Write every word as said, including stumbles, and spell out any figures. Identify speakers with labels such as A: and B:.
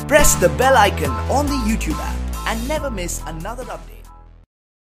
A: Press the bell icon on the YouTube app and never miss another update.